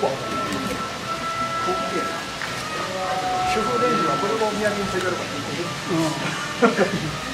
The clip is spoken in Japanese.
主婦レンジはこれもお土産にしてくれるから。